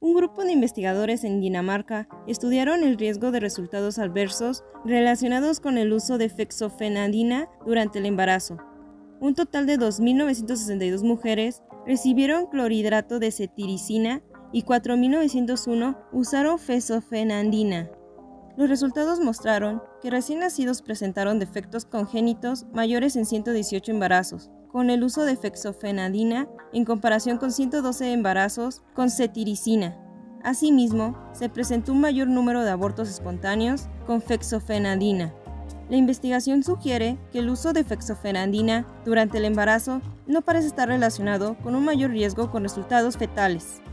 Un grupo de investigadores en Dinamarca estudiaron el riesgo de resultados adversos relacionados con el uso de fexofenadina durante el embarazo. Un total de 2.962 mujeres recibieron clorhidrato de cetiricina y 4.901 usaron fexofenadina. Los resultados mostraron que recién nacidos presentaron defectos congénitos mayores en 118 embarazos, con el uso de fexofenadina en comparación con 112 embarazos con cetiricina. Asimismo, se presentó un mayor número de abortos espontáneos con fexofenadina. La investigación sugiere que el uso de fexofenadina durante el embarazo no parece estar relacionado con un mayor riesgo con resultados fetales.